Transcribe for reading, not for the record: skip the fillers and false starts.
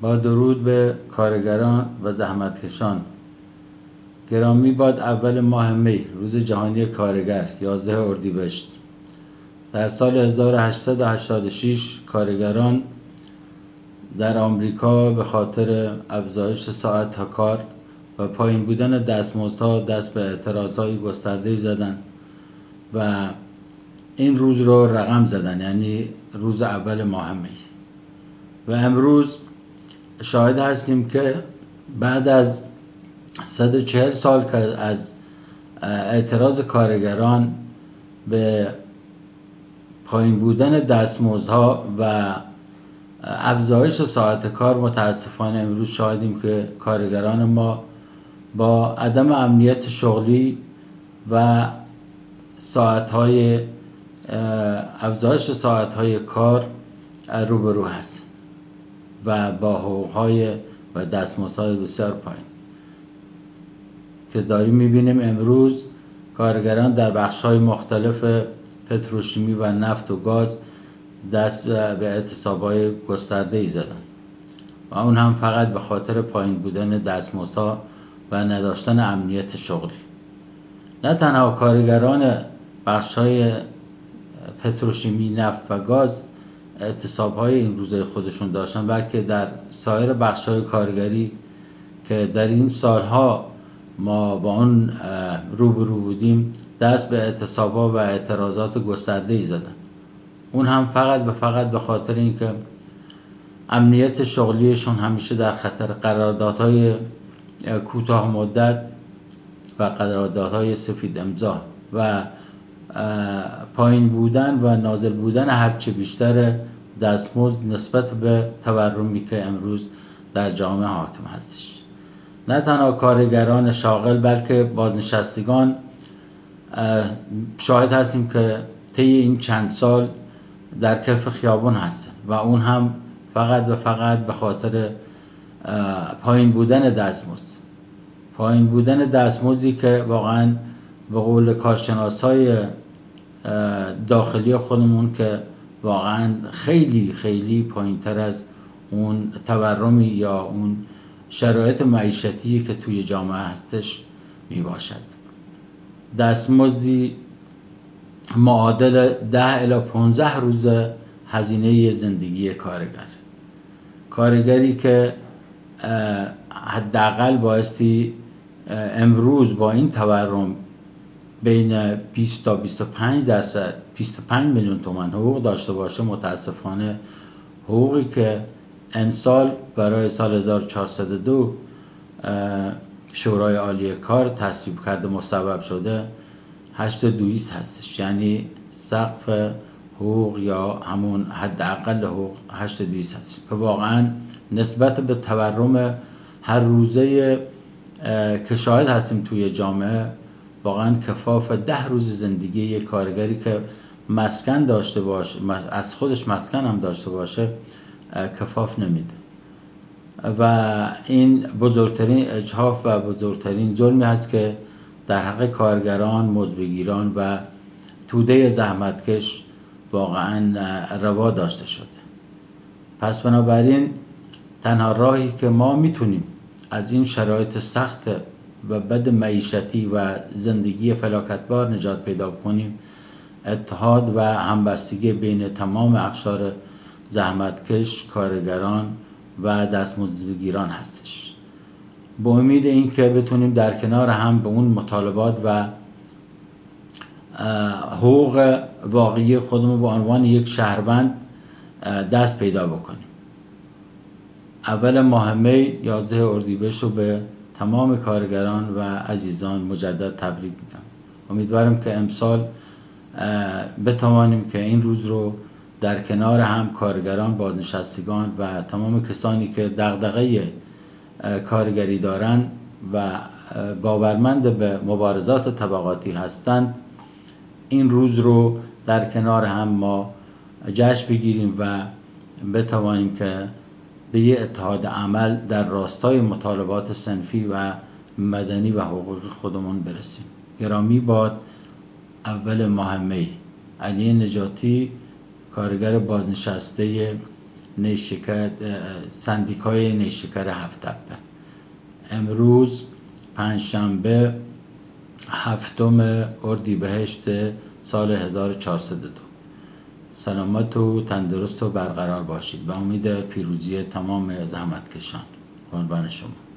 با درود به کارگران و زحمتکشان. گرامی باد اول ماه می، روز جهانی کارگر، 11 اردیبهشت. در سال 1886 کارگران در آمریکا به خاطر افزایش ساعت کار و پایین بودن دستمزدها دست به اعتراضهای گسترده‌ای زدن و این روز رو رقم زدن، یعنی روز اول ماه می. و امروز شاهد هستیم که بعد از 140 سال که از اعتراض کارگران به پایین بودن دستمزدها و افزایش ساعت کار، متاسفانه امروز شاهدیم که کارگران ما با عدم امنیت شغلی و افزایش ساعتهای کار روبرو هست و با حقوقهای و دستمزدهای بسیار پایین که داریم میبینیم. امروز کارگران در بخش‌های مختلف پتروشیمی و نفت و گاز دست به اعتصاب‌های گسترده‌ای زدن و اون هم فقط به خاطر پایین بودن دستمزدها و نداشتن امنیت شغلی. نه تنها کارگران بخش‌های پتروشیمی، نفت و گاز اعتصاب‌های این روزه خودشون داشتن، بلکه در سایر بخش‌های کارگری که در این سالها ما با اون روبرو بودیم دست به اعتصاب‌ها و اعتراضات گسترده‌ای زدن. اون هم فقط به خاطر اینکه امنیت شغلیشون همیشه در خطر. قراردادهای کوتاه مدت و قراردادهای سفید امضا و پایین بودن و نازل بودن هرچه بیشتر دستمزد نسبت به تورمی که امروز در جامعه حاکم هستش. نه تنها کارگران شاغل بلکه بازنشستگان شاهد هستیم که طی این چند سال در کف خیابان هستن و اون هم فقط به خاطر پایین بودن دستمزدی که واقعا به قول کارشناسای داخلی خودمون که واقعا خیلی خیلی پایین تر از اون تورمی یا اون شرایط معیشتی که توی جامعه هستش می باشد. دستمزدی معادل 10 الی 15 روز هزینه زندگی کارگری که حداقل بایستی امروز با این تورم بین 20 تا 25 میلیون تومان حقوق داشته باشه. متاسفانه حقوقی که امسال برای سال 1402 شورای عالی کار تصویب کرده مصوب شده 8200 هستش، یعنی سقف حقوق یا همون حداقل حقوق 8200 هست که واقعا نسبت به تورم هر روزه که شاهد هستیم توی جامعه واقعا کفاف 10 روز زندگی یک کارگری که مسکن داشته باشه، از خودش مسکن هم داشته باشه، کفاف نمیده و این بزرگترین اجحاف و بزرگترین ظلمی هست که در حق کارگران، مزدبگیران و توده زحمتکش واقعا روا داشته شده. پس بنابراین تنها راهی که ما میتونیم از این شرایط سخت و بد معیشتی و زندگی فلاکتبار نجات پیدا کنیم اتحاد و همبستگی بین تمام اقشار زحمتکش، کارگران و دستمزدگیران هستش. با امید این که بتونیم در کنار هم به اون مطالبات و حقوق واقعی خودمون به عنوان یک شهروند دست پیدا بکنیم. اول ماه می 11 اردیبهشت رو به تمام کارگران و عزیزان مجدد تبریک میگم. امیدوارم که امسال بتوانیم که این روز رو در کنار هم کارگران، بازنشستگان و تمام کسانی که دغدغه کارگری دارن و باورمند به مبارزات طبقاتی هستند این روز رو در کنار هم ما جشن بگیریم و بتوانیم که به یه اتحاد عمل در راستای مطالبات صنفی و مدنی و حقوقی خودمون برسیم. گرامی باد اول ماه می. علی نجاتی، کارگر بازنشسته سندیکای نیشکر هفت تپه. امروز پنجشنبه 7 اردیبهشت سال 1402. سلامت و تندرست و برقرار باشید. به امید پیروزی تمام زحمتکشان. قربان شما.